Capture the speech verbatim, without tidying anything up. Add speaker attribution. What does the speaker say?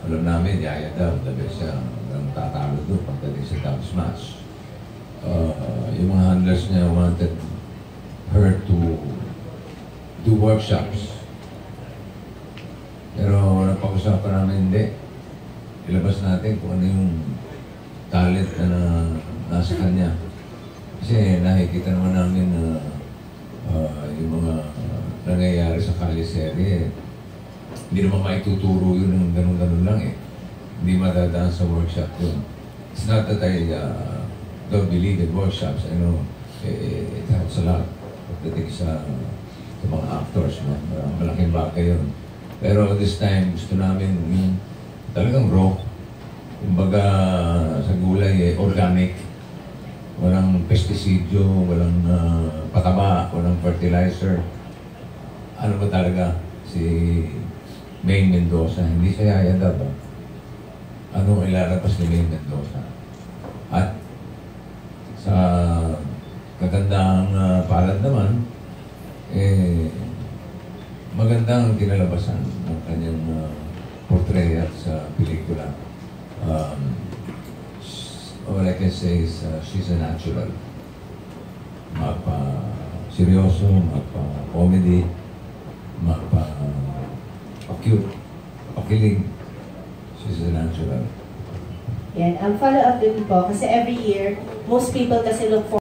Speaker 1: alam namin, Yaya daw, dabi siya ang tatalo doon pagdating sa dance match. Uh, yung mga handlers niya wanted her to do workshops. Pero napag-usapan namin, hindi. Ilabas natin kung ano yung talent na, na nasa kanya. Kasi nakikita naman namin na uh, yung mga uh, nangyayari sa kaliseri, hindi naman maituturo yun ng ganun-ganun lang eh. Hindi madadaan sa workshop yun. It's not that I uh, don't believe in workshops. I know eh, it helps a lot. Pagdating sa, sa mga actors, no? Malaking bagay yun. Pero this time, gusto namin yung talagang raw. Kumbaga sa gulay, eh, organic. Walang pestisidyo, walang uh, pataba, walang fertilizer. Ano ba talaga si Maine Mendoza? Hindi siya Yaya daw. Ano ilalabas ni Maine Mendoza? At sa kagandang uh, palad naman, eh, magandang kinalabasan ng kanyang uh, portrayal sa pelikula. Um, all I can say is uh, she's a natural. Mapa-seryoso, mapa-comedy, mapa-cute, mapa-kilig. She's a natural.
Speaker 2: Yan. Ang follow-up din po, kasi every year, most people kasi look for